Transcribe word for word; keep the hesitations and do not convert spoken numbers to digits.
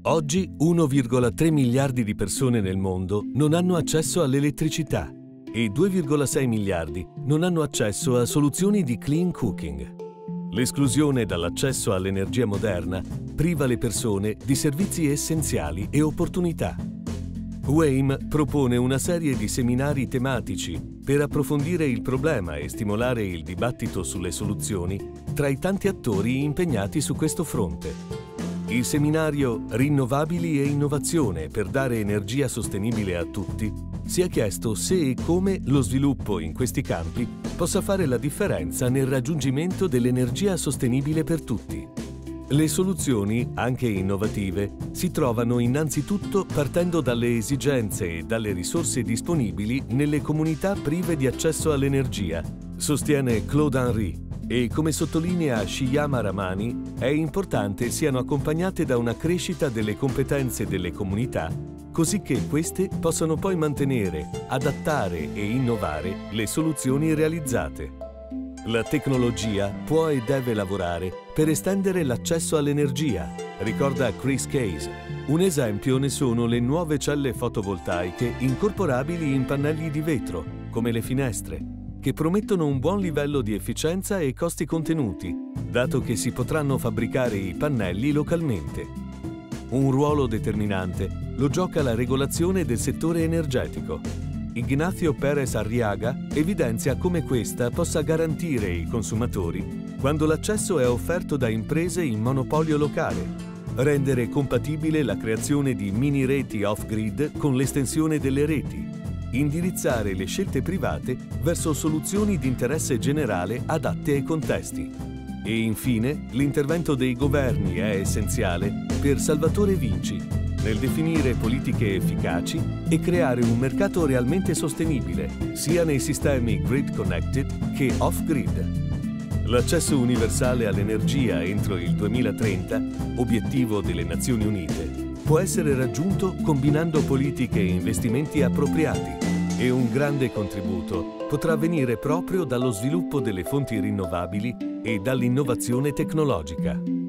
Oggi uno virgola tre miliardi di persone nel mondo non hanno accesso all'elettricità e due virgola sei miliardi non hanno accesso a soluzioni di clean cooking. L'esclusione dall'accesso all'energia moderna priva le persone di servizi essenziali e opportunità. W A M propone una serie di seminari tematici per approfondire il problema e stimolare il dibattito sulle soluzioni tra i tanti attori impegnati su questo fronte. Il seminario Rinnovabili e innovazione per dare energia sostenibile a tutti si è chiesto se e come lo sviluppo in questi campi possa fare la differenza nel raggiungimento dell'energia sostenibile per tutti. Le soluzioni, anche innovative, si trovano innanzitutto partendo dalle esigenze e dalle risorse disponibili nelle comunità prive di accesso all'energia, sostiene Claude Henry. E come sottolinea Shyama Ramani, è importante siano accompagnate da una crescita delle competenze delle comunità, così che queste possano poi mantenere, adattare e innovare le soluzioni realizzate. La tecnologia può e deve lavorare per estendere l'accesso all'energia, ricorda Chris Case. Un esempio ne sono le nuove celle fotovoltaiche incorporabili in pannelli di vetro, come le finestre, che promettono un buon livello di efficienza e costi contenuti, dato che si potranno fabbricare i pannelli localmente. Un ruolo determinante lo gioca la regolazione del settore energetico. Ignacio Pérez Arriaga evidenzia come questa possa garantire i consumatori quando l'accesso è offerto da imprese in monopolio locale, rendere compatibile la creazione di mini reti off-grid con l'estensione delle reti, indirizzare le scelte private verso soluzioni di interesse generale adatte ai contesti. E infine, l'intervento dei governi è essenziale per Salvatore Vinci, nel definire politiche efficaci e creare un mercato realmente sostenibile, sia nei sistemi grid connected che off-grid. L'accesso universale all'energia entro il duemilatrenta, obiettivo delle Nazioni Unite, può essere raggiunto combinando politiche e investimenti appropriati, e un grande contributo potrà venire proprio dallo sviluppo delle fonti rinnovabili e dall'innovazione tecnologica.